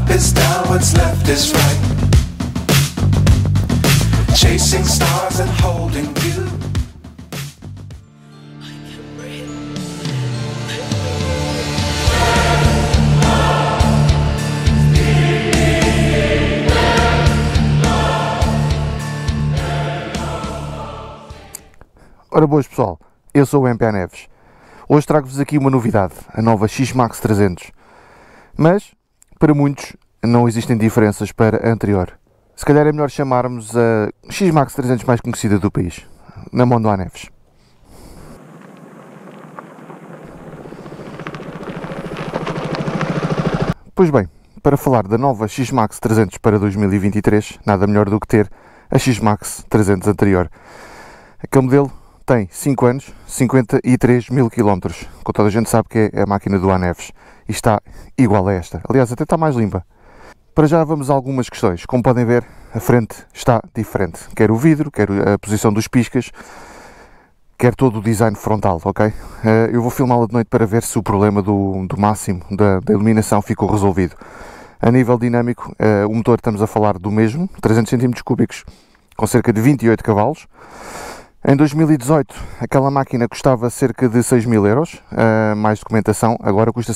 is down, what's left is right. Chasing stars and holding you. Ora boas pessoal, eu sou o MPA Neves. Hoje trago-vos aqui uma novidade, a nova X-Max 300. Mas, para muitos, não existem diferenças para a anterior. Se calhar é melhor chamarmos a X-Max 300 mais conhecida do país, na mão do A Neves. Pois bem, para falar da nova X-Max 300 para 2023, nada melhor do que ter a X-Max 300 anterior. Aquele modelo tem 5 anos, 53 mil km, como toda a gente sabe que é a máquina do A Neves, e está igual a esta, aliás até está mais limpa. Para já vamos a algumas questões. Como podem ver, a frente está diferente, quer o vidro, quer a posição dos piscas, quer todo o design frontal, ok? Eu vou filmá-la de noite para ver se o problema do máximo da iluminação ficou resolvido. A nível dinâmico, o motor estamos a falar do mesmo, 300 cm3, com cerca de 28 cavalos. Em 2018, aquela máquina custava cerca de 6.000 euros, mais documentação, agora custa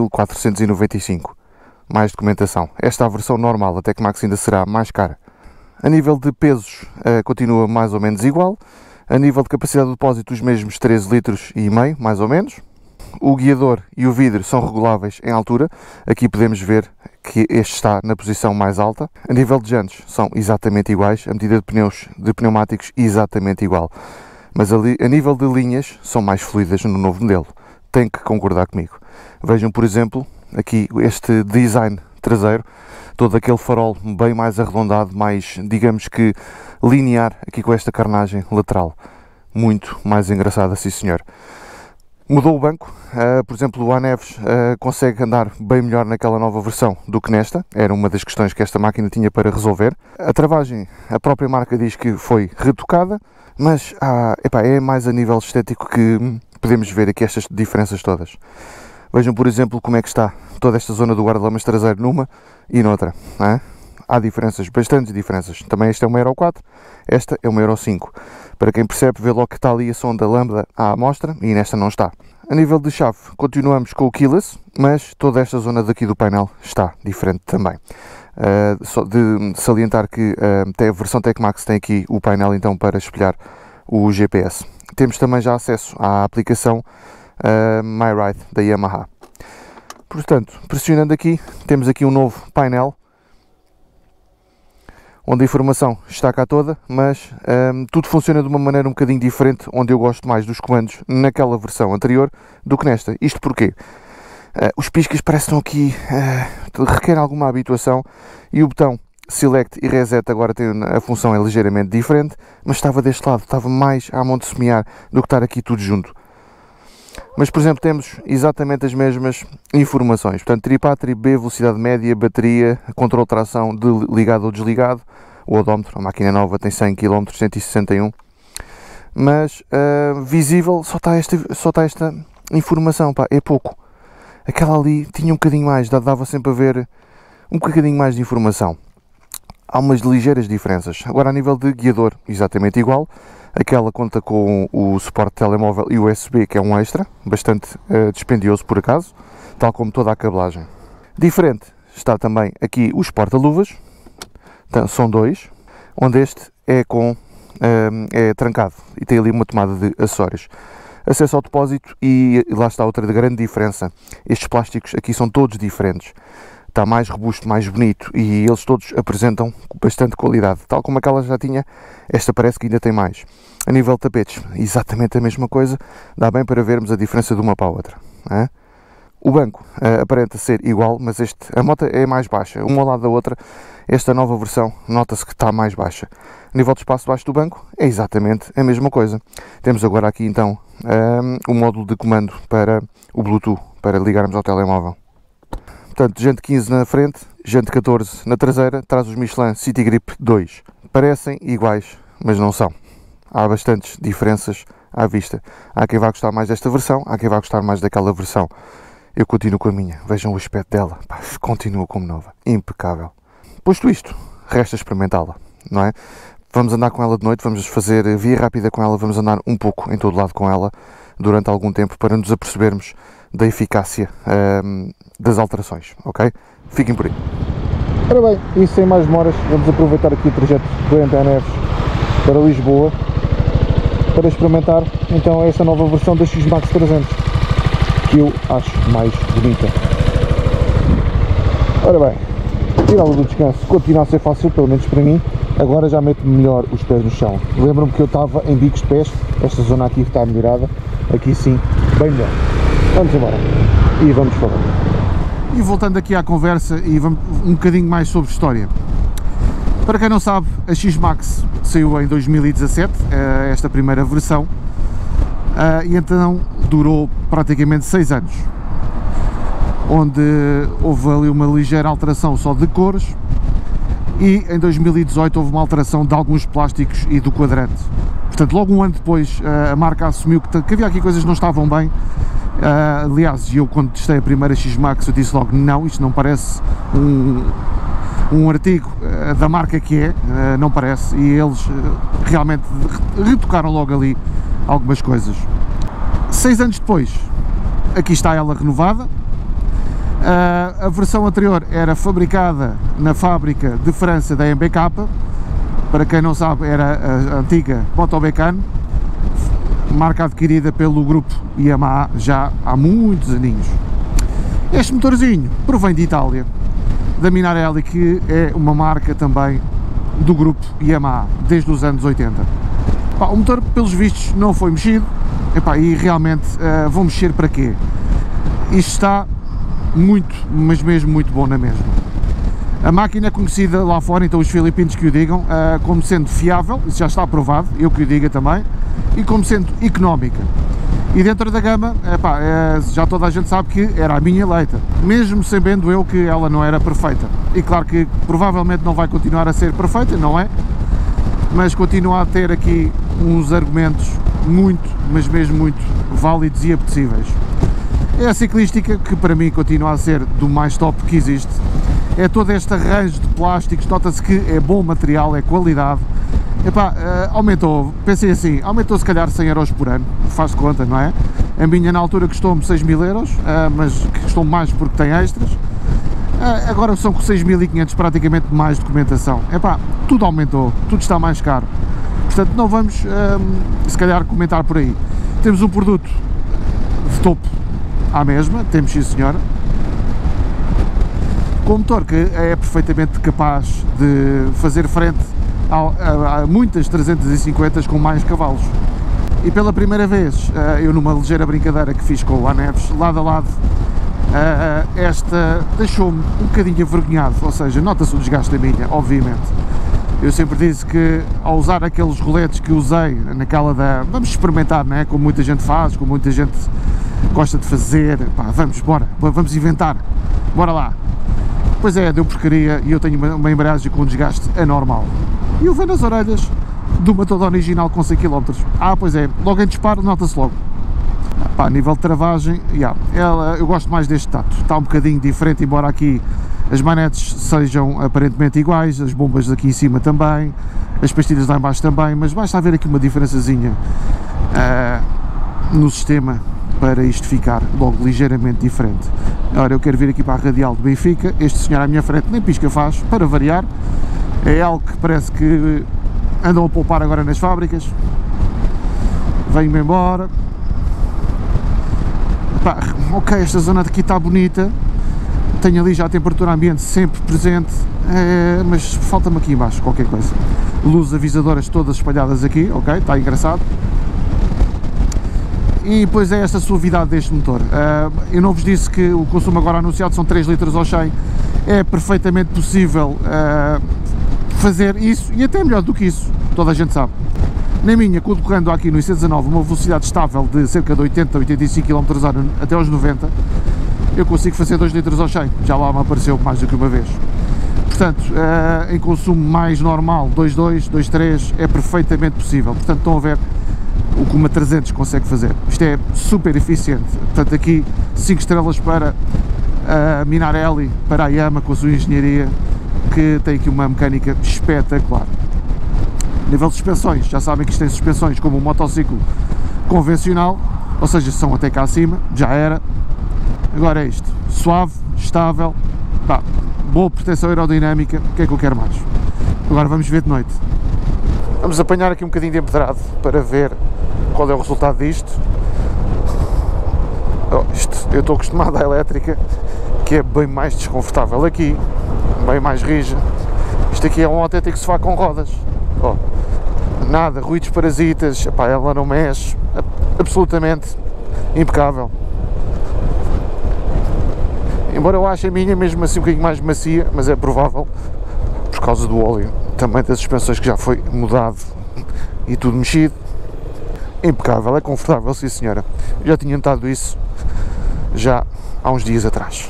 6.495, mais documentação. Esta é a versão normal, a Tecmax ainda será mais cara. A nível de pesos, continua mais ou menos igual. A nível de capacidade de depósito, os mesmos 13 litros e meio, mais ou menos. O guiador e o vidro são reguláveis em altura. Aqui podemos ver que este está na posição mais alta. A nível de jantes são exatamente iguais. A medida de pneus, de pneumáticos, exatamente igual. Mas ali, a nível de linhas, são mais fluidas no novo modelo. Tem que concordar comigo. Vejam, por exemplo, aqui este design traseiro. Todo aquele farol bem mais arredondado, mais, digamos que, linear, aqui com esta carnagem lateral. Muito mais engraçada, sim senhor. Mudou o banco, por exemplo, o A Neves consegue andar bem melhor naquela nova versão do que nesta, era uma das questões que esta máquina tinha para resolver. A travagem, a própria marca diz que foi retocada, mas é mais a nível estético que podemos ver aqui estas diferenças todas. Vejam, por exemplo, como é que está toda esta zona do guarda-lamas traseiro numa e noutra, não é? Há diferenças, bastantes diferenças. Também esta é uma Euro 4, esta é uma Euro 5. Para quem percebe, vê logo que está ali a sonda lambda à amostra e nesta não está. A nível de chave, continuamos com o keyless, mas toda esta zona daqui do painel está diferente também. Só de salientar que a versão Tecmax tem aqui o painel então para espelhar o GPS. Temos também já acesso à aplicação MyRide da Yamaha. Portanto, pressionando aqui, temos aqui um novo painel, onde a informação está cá toda, mas tudo funciona de uma maneira um bocadinho diferente, onde eu gosto mais dos comandos naquela versão anterior do que nesta. Isto porquê? Os piscas parecem aqui, requerem alguma habituação, e o botão Select e Reset agora tem a função é ligeiramente diferente, mas estava deste lado, estava mais à mão de semear do que estar aqui tudo junto. Mas, por exemplo, temos exatamente as mesmas informações. Portanto, trip A, trip B, velocidade média, bateria, controle de tração de ligado ou desligado, o odómetro, a máquina nova tem 100 km, 161. Mas, visível, só está esta informação, pá, é pouco. Aquela ali tinha um bocadinho mais, dava sempre a ver um bocadinho mais de informação. Há umas ligeiras diferenças. Agora, a nível de guiador, exatamente igual. Aquela conta com o suporte telemóvel e USB, que é um extra, bastante dispendioso por acaso, tal como toda a cabelagem. Diferente está também aqui os porta-luvas, então, são dois, onde este é trancado e tem ali uma tomada de acessórios. Acesso ao depósito e lá está outra grande diferença, estes plásticos aqui são todos diferentes. Está mais robusto, mais bonito e eles todos apresentam bastante qualidade. Tal como aquela já tinha, esta parece que ainda tem mais. A nível de tapetes, exatamente a mesma coisa. Dá bem para vermos a diferença de uma para a outra. Não é? O banco aparenta ser igual, mas a moto é mais baixa. Uma ao lado da outra, esta nova versão nota-se que está mais baixa. A nível de espaço debaixo do banco, é exatamente a mesma coisa. Temos agora aqui então o módulo de comando para o Bluetooth, para ligarmos ao telemóvel. Portanto, Jante 15 na frente, Jante 14 na traseira, traz os Michelin City Grip 2. Parecem iguais, mas não são. Há bastantes diferenças à vista. Há quem vá gostar mais desta versão, há quem vá gostar mais daquela versão. Eu continuo com a minha, vejam o aspecto dela, pá, continua como nova, impecável. Posto isto, resta experimentá-la, não é? Vamos andar com ela de noite, vamos fazer via rápida com ela, vamos andar um pouco em todo lado com ela durante algum tempo para nos apercebermos da eficácia das alterações, ok? Fiquem por aí. Ora bem, e sem mais demoras, vamos aproveitar aqui o trajeto do Entra Neves para Lisboa para experimentar então esta nova versão da X-Max 300 que eu acho mais bonita. Ora bem, tirá-la do descanso continua a ser fácil, pelo menos para mim. Agora já meto melhor os pés no chão. Lembro-me que eu estava em bicos de pés, esta zona aqui está melhorada, aqui sim, bem melhor. Vamos embora e vamos falar. E voltando aqui à conversa e vamos um bocadinho mais sobre história. Para quem não sabe, a X-Max saiu em 2017, esta primeira versão, e então durou praticamente 6 anos, onde houve ali uma ligeira alteração só de cores, e em 2018 houve uma alteração de alguns plásticos e do quadrante. Portanto, logo um ano depois a marca assumiu que havia aqui coisas que não estavam bem. Aliás, eu quando testei a primeira X-Max eu disse logo, não, isto não parece um artigo da marca que é, não parece, e eles realmente retocaram logo ali algumas coisas. 6 anos depois, aqui está ela renovada. A versão anterior era fabricada na fábrica de França da MBK, para quem não sabe era a antiga Moto Becan, marca adquirida pelo grupo Yamaha já há muitos aninhos. Este motorzinho provém de Itália, da Minarelli, que é uma marca também do grupo Yamaha, desde os anos 80. O motor, pelos vistos, não foi mexido, e realmente vão mexer para quê? Isto está muito, mas mesmo muito bom na mesma. A máquina é conhecida lá fora, então os filipinos que o digam, como sendo fiável, isso já está aprovado, eu que o diga também, e como sendo económica. E dentro da gama, já toda a gente sabe que era a minha eleita, mesmo sabendo eu que ela não era perfeita. E claro que provavelmente não vai continuar a ser perfeita, não é? Mas continua a ter aqui uns argumentos muito, mas mesmo muito válidos e apetecíveis. É a ciclística que para mim continua a ser do mais top que existe. É todo este arranjo de plásticos, nota-se que é bom material, é qualidade. Aumentou, pensei assim, aumentou se calhar 100 euros por ano, faz de conta, não é? A minha na altura custou-me 6.000 euros, mas custou mais porque tem extras. Agora são com 6.500 praticamente mais documentação. Tudo aumentou, tudo está mais caro. Portanto, não vamos, se calhar, comentar por aí. Temos um produto de topo à mesma, temos sim senhora, com um motor que é perfeitamente capaz de fazer frente a muitas 350 com mais cavalos. E pela primeira vez, eu numa ligeira brincadeira que fiz com o Neves, lado a lado, esta deixou-me um bocadinho envergonhado, ou seja, nota-se o desgaste da minha, obviamente. Eu sempre disse que ao usar aqueles roletes que usei naquela da... vamos experimentar, não é? Como muita gente faz, como muita gente gosta de fazer, vamos inventar, bora lá. Pois é, deu porcaria e eu tenho uma embreagem com um desgaste anormal. E eu venho nas orelhas de uma toda original com 100 km. Pois é, logo em disparo nota-se logo. A nível de travagem, eu gosto mais deste tato, está um bocadinho diferente, embora aqui as manetes sejam aparentemente iguais, as bombas aqui em cima também, as pastilhas lá em baixo também, mas basta haver aqui uma diferençazinha no sistema para isto ficar logo ligeiramente diferente. Ora, eu quero vir aqui para a radial de Benfica, este senhor à minha frente nem pisca faz, para variar, é algo que parece que andam a poupar agora nas fábricas. Venho-me embora. Ok, esta zona aqui está bonita, tenho ali já a temperatura ambiente sempre presente, mas falta-me aqui embaixo qualquer coisa. Luzes avisadoras todas espalhadas aqui, ok, está engraçado. E depois é esta suavidade deste motor. Eu não vos disse que o consumo agora anunciado são 3 litros ao 100, é perfeitamente possível fazer isso, e até melhor do que isso, toda a gente sabe. Na minha, colocando aqui no IC19 uma velocidade estável de cerca de 80 a 85 km/h até aos 90, eu consigo fazer 2 litros ao 100, já lá me apareceu mais do que uma vez. Portanto, em consumo mais normal, 2.2, 2.3, é perfeitamente possível. Portanto, estão a ver, o que uma 300 consegue fazer. Isto é super eficiente. Portanto, aqui 5 estrelas para a Minarelli, para a Yamaha com a sua engenharia, que tem aqui uma mecânica espetacular. A nível de suspensões, já sabem que isto tem suspensões como um motociclo convencional, ou seja, são até cá acima, já era. Agora é isto, suave, estável, pá, boa proteção aerodinâmica, o que é que eu quero mais? Agora vamos ver de noite. Vamos apanhar aqui um bocadinho de empedrado para ver qual é o resultado disto. Eu estou acostumado à elétrica, que é bem mais desconfortável aqui, bem mais rija. Isto aqui é um autêntico sofá com rodas. Oh, nada, ruídos parasitas, epá, ela não mexe, absolutamente impecável. Embora eu ache a minha mesmo assim um bocadinho mais macia, mas é provável por causa do óleo, também das suspensões que já foi mudado e tudo mexido. Impecável, é confortável, sim senhora. Já tinha notado isso já há uns dias atrás.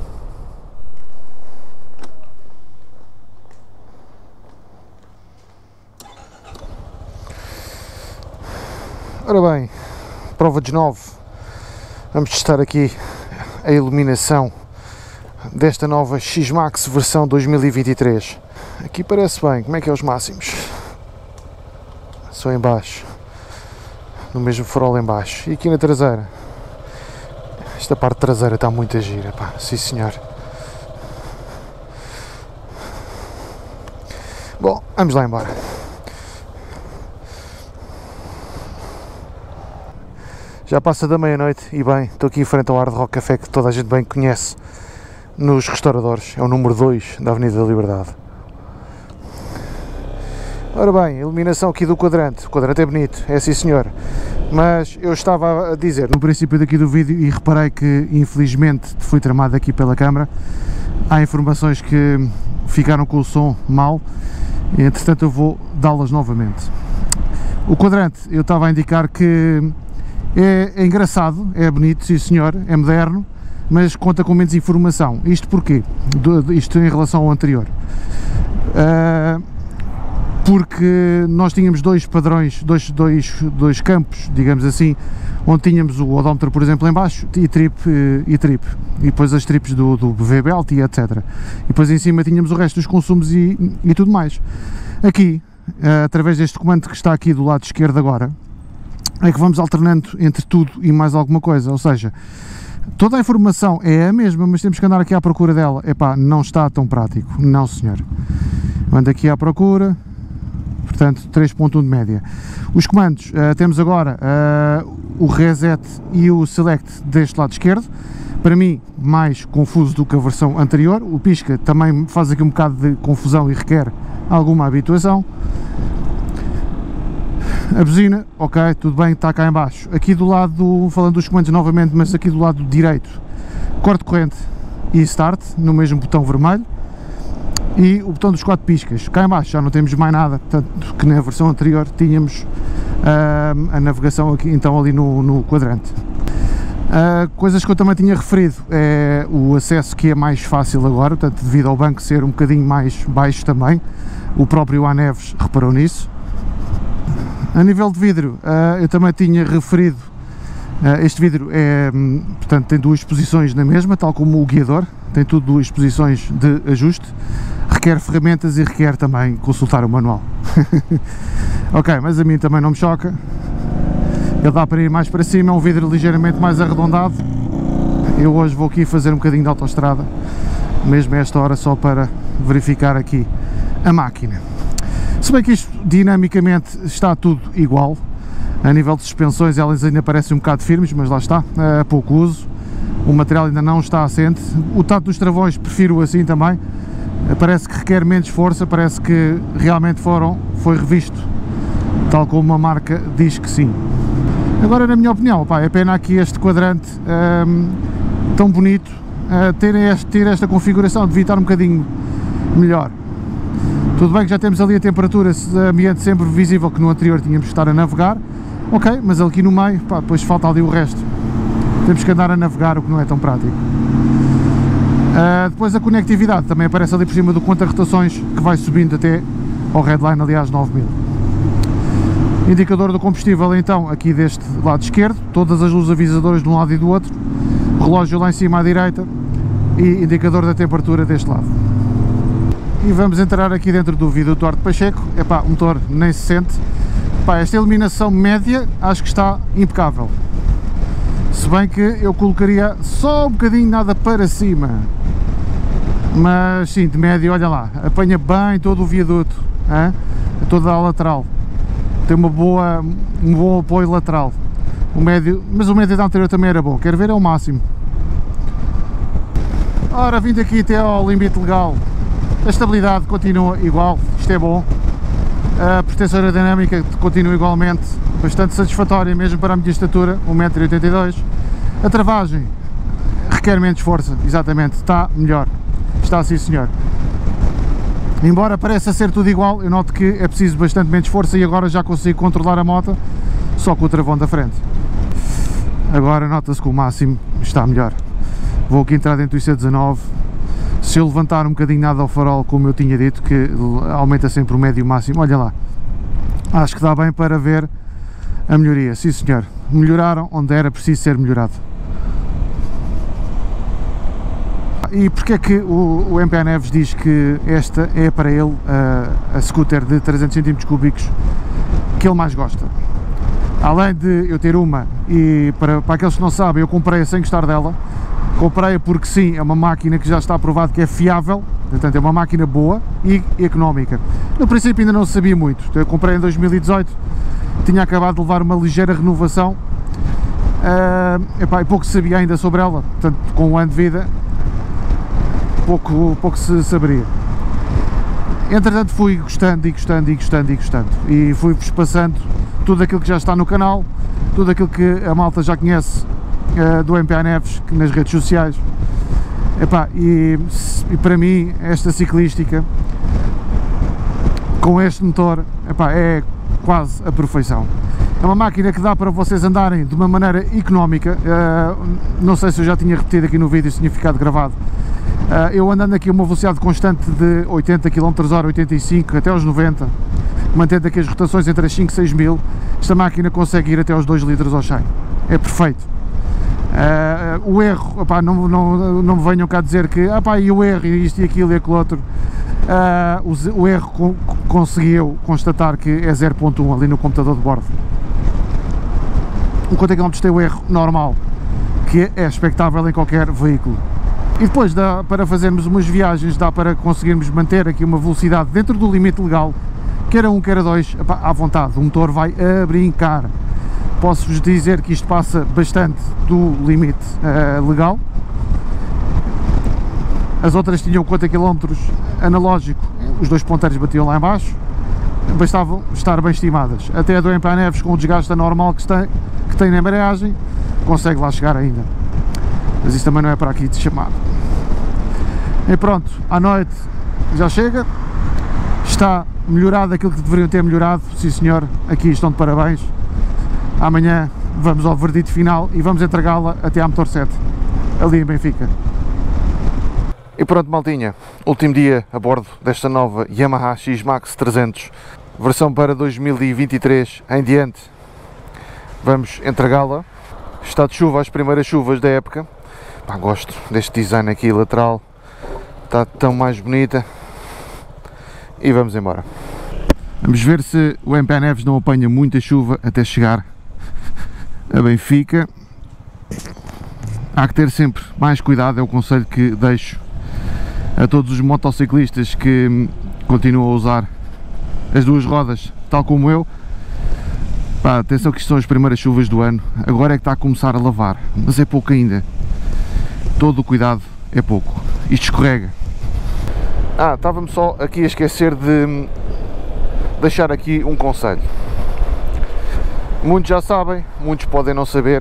Ora bem, prova de 9, vamos testar aqui a iluminação desta nova X-Max versão 2023. Aqui parece bem, como é que é os máximos? Só em baixo, no mesmo farol em baixo. E aqui na traseira, esta parte traseira está muito gira, pá, sim senhor. Bom, vamos lá embora. Já passa da meia-noite e bem, estou aqui em frente ao Hard Rock Café, que toda a gente bem conhece nos restauradores, é o número 2 da Avenida da Liberdade. Ora bem, a iluminação aqui do quadrante, o quadrante é bonito, é sim senhor, mas eu estava a dizer no princípio daqui do vídeo e reparei que infelizmente foi tramado aqui pela câmara, há informações que ficaram com o som mal, e entretanto eu vou dá-las novamente. O quadrante, eu estava a indicar que é engraçado, é bonito, sim senhor, é moderno, mas conta com menos informação. Isto porquê? Isto em relação ao anterior. Porque nós tínhamos dois padrões, dois campos, digamos assim, onde tínhamos o odómetro, por exemplo, em baixo, e trip, e depois as trips do VBelt e etc. E depois em cima tínhamos o resto dos consumos e tudo mais. Aqui, através deste comando que está aqui do lado esquerdo agora, é que vamos alternando entre tudo e mais alguma coisa, ou seja, toda a informação é a mesma, mas temos que andar aqui à procura dela. Epá, não está tão prático, não senhor. Ando aqui à procura, portanto 3.1 de média. Os comandos, temos agora o reset e o select deste lado esquerdo, para mim mais confuso do que a versão anterior. O pisca também faz aqui um bocado de confusão e requer alguma habituação. A buzina, ok, tudo bem, está cá em baixo. Aqui do lado, falando dos comandos novamente, mas aqui do lado direito, corte de corrente e start, no mesmo botão vermelho. E o botão dos 4 piscas. Cá em baixo já não temos mais nada, tanto que na versão anterior tínhamos a navegação aqui, então ali no quadrante. Coisas que eu também tinha referido, é o acesso que é mais fácil agora, portanto, devido ao banco ser um bocadinho mais baixo também. O próprio Aneves reparou nisso. A nível de vidro, eu também tinha referido, este vidro portanto, tem duas posições na mesma, tal como o guiador, tem tudo duas posições de ajuste, requer ferramentas e requer também consultar o manual. Ok, mas a mim também não me choca, ele dá para ir mais para cima, é um vidro ligeiramente mais arredondado. Eu hoje vou aqui fazer um bocadinho de autoestrada, mesmo a esta hora, só para verificar aqui a máquina. Se bem que isto dinamicamente está tudo igual, a nível de suspensões elas ainda parecem um bocado firmes, mas lá está, pouco uso, o material ainda não está assente. O tato dos travões prefiro assim também, parece que requer menos força, parece que realmente foi revisto, tal como a marca diz que sim. Agora, na minha opinião, pá, é pena aqui este quadrante tão bonito, ter esta configuração, devia estar um bocadinho melhor. Tudo bem que já temos ali a temperatura ambiente sempre visível, que no anterior tínhamos que estar a navegar, ok, mas aqui no meio, pá, depois falta ali o resto, temos que andar a navegar, o que não é tão prático. Depois a conectividade também aparece ali por cima do conta-rotações, que vai subindo até ao Redline, aliás, 9000. Indicador do combustível então aqui deste lado esquerdo, todas as luzes avisadoras de um lado e do outro, relógio lá em cima à direita e indicador da temperatura deste lado. E vamos entrar aqui dentro do viaduto Duarte Pacheco. Epá, o motor nem se sente. Epá, esta iluminação média acho que está impecável, se bem que eu colocaria só um bocadinho nada para cima, mas sim, de média, olha lá, apanha bem todo o viaduto, hein? Toda a lateral, tem um bom apoio lateral. O médio, mas o médio da anterior também era bom, quero ver é o máximo. Ora, vindo aqui até ao limite legal, a estabilidade continua igual, isto é bom. A proteção aerodinâmica continua igualmente bastante satisfatória, mesmo para a minha estatura, 1,82 m. A travagem requer menos força, exatamente, está melhor, está sim senhor. Embora pareça ser tudo igual, eu noto que é preciso bastante menos força e agora já consigo controlar a moto só com o travão da frente. Agora nota-se que o máximo está melhor. Vou aqui entrar dentro do IC19. Se eu levantar um bocadinho nada ao farol, como eu tinha dito, que aumenta sempre o médio e o máximo, olha lá, acho que dá bem para ver a melhoria, sim senhor, melhoraram onde era preciso ser melhorado. E porque é que o MPA Neves diz que esta é para ele a scooter de 300 cm3 que ele mais gosta? Além de eu ter uma, e para aqueles que não sabem, eu comprei-a sem gostar dela. Comprei-a porque sim, é uma máquina que já está provado que é fiável, portanto é uma máquina boa e económica. No princípio ainda não sabia muito, eu comprei em 2018, tinha acabado de levar uma ligeira renovação, epá, e pouco se sabia ainda sobre ela, portanto com um ano de vida pouco se saberia. Entretanto fui gostando e fui-vos passando tudo aquilo que já está no canal, tudo aquilo que a malta já conhece do MPA Neves nas redes sociais. Epá, e para mim esta ciclística com este motor, epá, é quase a perfeição. É uma máquina que dá para vocês andarem de uma maneira económica. Não sei se eu já tinha repetido aqui no vídeo, se tinha ficado gravado. Eu andando aqui a uma velocidade constante de 80 km/h, 85 até aos 90, mantendo aqui as rotações entre as 5 e 6 mil, esta máquina consegue ir até aos 2 litros ao 100. É perfeito. O erro, opá, não me venham cá dizer que e o erro, e isto e aquilo e aquilo outro. O erro conseguiu constatar que é 0.1 ali no computador de bordo. O quanto é que tem o erro normal, que é expectável em qualquer veículo. E depois dá para fazermos umas viagens, dá para conseguirmos manter aqui uma velocidade dentro do limite legal, quer a 1, quer a 2, à vontade, o motor vai a brincar. Posso-vos dizer que isto passa bastante do limite legal. As outras tinham 40 km analógico, os dois ponteiros batiam lá em baixo, bastavam estar bem estimadas. Até a do MPA Neves, com o desgaste anormal que tem na embreagem, consegue lá chegar ainda. Mas isso também não é para aqui de chamado. E pronto, à noite já chega, está melhorado aquilo que deveriam ter melhorado, sim senhor, aqui estão de parabéns. Amanhã vamos ao verdito final e vamos entregá-la até à Motor 7, ali em Benfica. E pronto, maltinha, último dia a bordo desta nova Yamaha X-Max 300, versão para 2023 em diante. Vamos entregá-la. Está de chuva, as primeiras chuvas da época. Pá, gosto deste design aqui lateral, está tão mais bonita. E vamos embora. Vamos ver se o MPA Neves não apanha muita chuva até chegar a Benfica. Há que ter sempre mais cuidado, é o conselho que deixo a todos os motociclistas que continuam a usar as duas rodas, tal como eu. Pá, atenção que isto são as primeiras chuvas do ano, agora é que está a começar a lavar, mas é pouco ainda. Todo o cuidado é pouco, isto escorrega. Estava-me só aqui a esquecer de deixar aqui um conselho. Muitos já sabem, muitos podem não saber.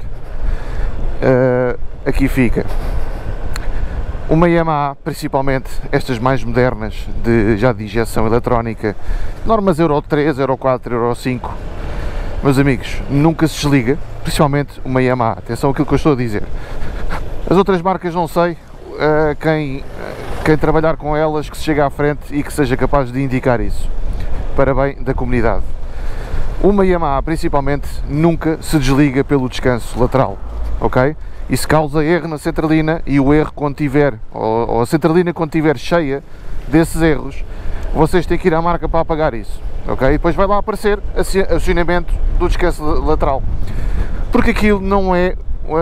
Aqui fica. Uma Yamaha, principalmente estas mais modernas, já de injeção eletrónica, normas Euro 3, Euro 4, Euro 5, meus amigos, nunca se desliga, principalmente uma Yamaha. Atenção àquilo que eu estou a dizer. As outras marcas não sei, quem trabalhar com elas que se chegue à frente e que seja capaz de indicar isso, para bem da comunidade. Uma Yamaha principalmente nunca se desliga pelo descanso lateral, ok? Isso causa erro na centralina, e o erro quando tiver, ou a centralina quando estiver cheia desses erros, vocês têm que ir à marca para apagar isso, ok? E depois vai lá aparecer acionamento do descanso lateral, porque aquilo não é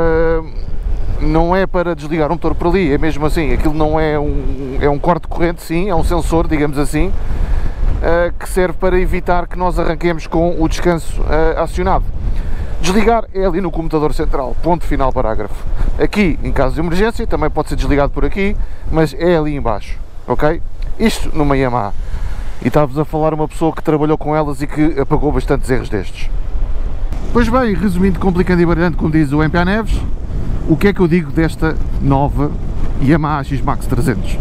para desligar um motor por ali, é mesmo assim, aquilo não é um corte de corrente, sim, é um sensor, digamos assim, que serve para evitar que nós arranquemos com o descanso acionado. Desligar é ali no comutador central, ponto final, parágrafo. Aqui, em caso de emergência, também pode ser desligado por aqui, mas é ali embaixo, ok? Isto numa Yamaha. E estava-vos a falar uma pessoa que trabalhou com elas e que apagou bastantes erros destes. Pois bem, resumindo, complicando e baralhando, como diz o MPA Neves, o que é que eu digo desta nova Yamaha X-Max 300?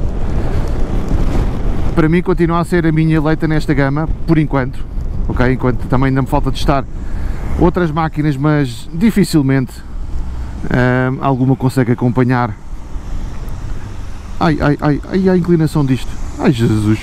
Para mim continua a ser a minha eleita nesta gama, por enquanto, ok? Enquanto também ainda me falta testar outras máquinas, mas dificilmente alguma consegue acompanhar. Ai, a inclinação disto, ai Jesus!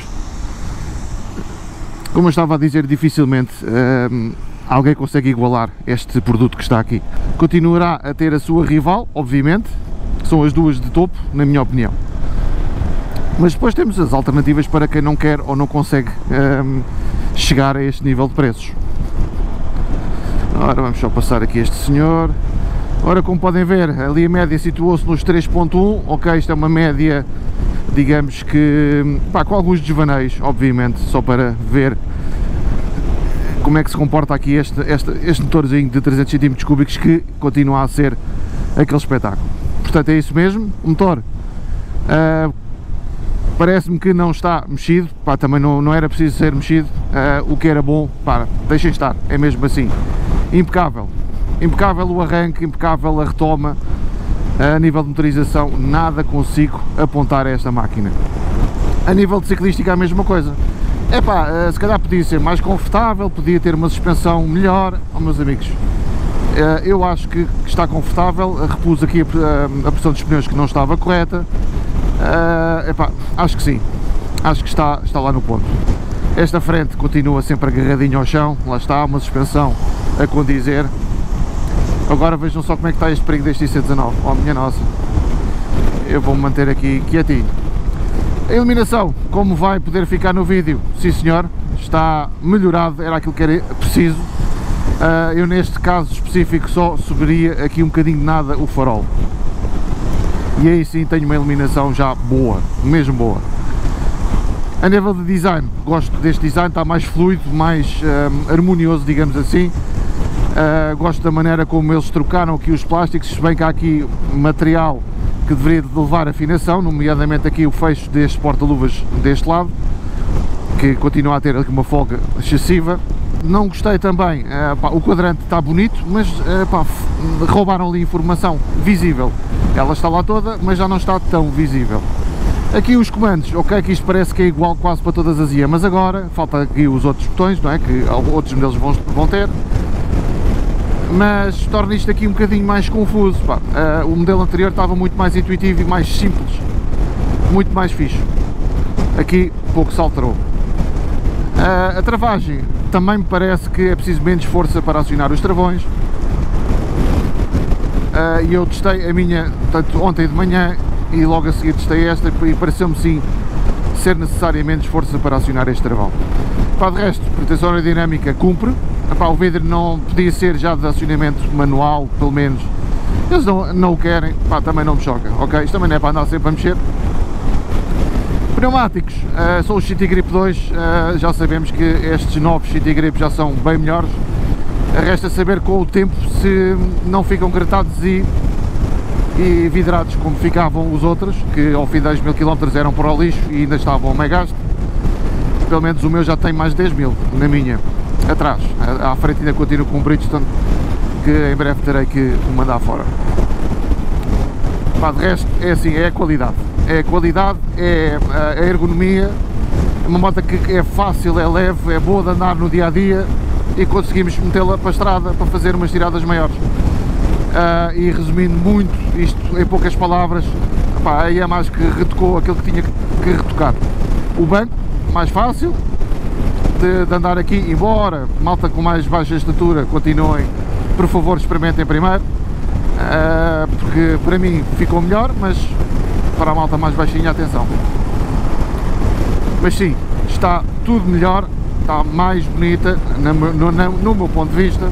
Como eu estava a dizer, dificilmente alguém consegue igualar este produto que está aqui. Continuará a ter a sua rival, obviamente, são as duas de topo, na minha opinião. Mas depois temos as alternativas para quem não quer ou não consegue chegar a este nível de preços. Ora, vamos só passar aqui este senhor. Ora, como podem ver, ali a média situou-se nos 3.1, ok, isto é uma média, digamos que, pá, com alguns desvaneios, obviamente, só para ver como é que se comporta aqui este motorzinho de 300 cm3 que continua a ser aquele espetáculo. Portanto, é isso mesmo, o motor parece-me que não está mexido, pá, também não era preciso ser mexido, o que era bom, pá, deixem estar, é mesmo assim. Impecável, impecável o arranque, impecável a retoma, a nível de motorização, nada consigo apontar a esta máquina. A nível de ciclística a mesma coisa. Epá, se calhar podia ser mais confortável, podia ter uma suspensão melhor, oh, meus amigos. Eu acho que está confortável, repus aqui a pressão dos pneus que não estava correta. Epá, acho que sim, acho que está lá no ponto. Esta frente continua sempre agarradinha ao chão, lá está, uma suspensão a condizer. Agora vejam só como é que está este perigo deste I119, oh minha nossa. Eu vou-me manter aqui quietinho. A iluminação, como vai poder ficar no vídeo, sim senhor, está melhorado, era aquilo que era preciso. Eu neste caso específico só subiria aqui um bocadinho de nada o farol. E aí sim tenho uma iluminação já boa, mesmo boa. A nível de design, gosto deste design, está mais fluido, mais harmonioso, digamos assim. Gosto da maneira como eles trocaram aqui os plásticos, se bem que há aqui material que deveria levar afinação, nomeadamente aqui o fecho deste porta-luvas deste lado, que continua a ter aqui uma folga excessiva. Não gostei também, pá, o quadrante está bonito, mas pá, roubaram ali informação visível. Ela está lá toda, mas já não está tão visível. Aqui os comandos, ok, que isto parece que é igual quase para todas as Yamas agora, falta aqui os outros botões, não é, que outros modelos vão ter, mas torna isto aqui um bocadinho mais confuso, pá. O modelo anterior estava muito mais intuitivo e mais simples, muito mais fixe. Aqui pouco se alterou. A travagem também me parece que é preciso menos força para acionar os travões. E eu testei a minha, portanto, ontem de manhã e logo a seguir testei esta e pareceu-me sim ser necessária menos força para acionar este travão. Pá, de resto, proteção aerodinâmica cumpre. Pá, o vidro não podia ser já de acionamento manual, pelo menos. Eles não o querem, pá, também não me choca, ok? Isto também não é para andar sempre a mexer. Pneumáticos, são os City Grip 2, já sabemos que estes novos City Grip já são bem melhores. Resta saber com o tempo se não ficam gratados e vidrados como ficavam os outros, que ao fim de 10.000 km eram para o lixo e ainda estavam a meio gasto. Pelo menos o meu já tem mais de 10.000 na minha, atrás. À frente ainda continuo com um Bridgestone que em breve terei que o mandar fora. Pá, de resto é assim, é a qualidade, é a ergonomia, é uma moto que é fácil, é leve, é boa de andar no dia a dia e conseguimos metê-la para a estrada para fazer umas tiradas maiores. E resumindo muito isto em poucas palavras, pá, a Yamaha que retocou aquilo que tinha que retocar. O banco, mais fácil, de andar aqui, embora malta com mais baixa estatura continuem, por favor experimentem primeiro, porque para mim ficou melhor, mas para a malta mais baixinha, atenção. Mas sim, está tudo melhor, está mais bonita no meu ponto de vista.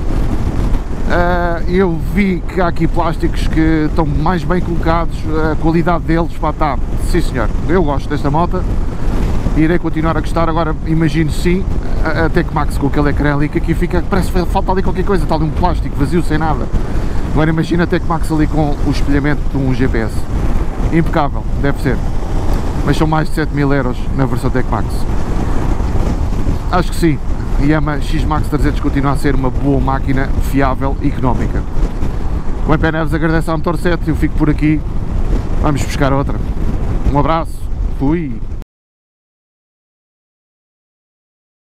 Eu vi que há aqui plásticos que estão mais bem colocados, a qualidade deles, pá, está, sim senhor, eu gosto desta moto, irei continuar a gostar. Agora imagino sim a Tecmax com aquele ecrã ali que aqui fica, parece que falta ali qualquer coisa, está ali um plástico vazio sem nada. Agora imagina a Tecmax ali com o espelhamento de um GPS, impecável, deve ser, mas são mais de 7.000 euros na versão Tecmax. Acho que sim, Yamaha X-Max 300 continua a ser uma boa máquina, fiável e económica. O MP Neves agradece ao Motor 7, eu fico por aqui, vamos buscar outra. Um abraço, fui!